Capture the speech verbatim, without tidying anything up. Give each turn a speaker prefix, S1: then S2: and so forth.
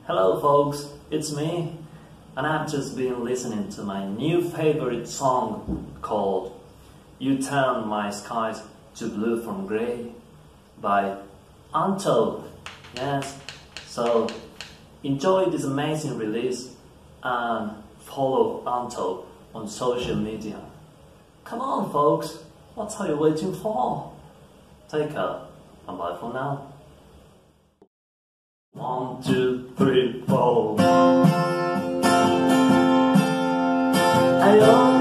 S1: Hello folks, it's me, and I've just been listening to my new favorite song called You Turn My Skies to Blue from Grey by Anto. Yes, so enjoy this amazing release and follow Anto on social media. Come on folks, what are you waiting for? Take care and bye for now. One, two, three, four. Ayo.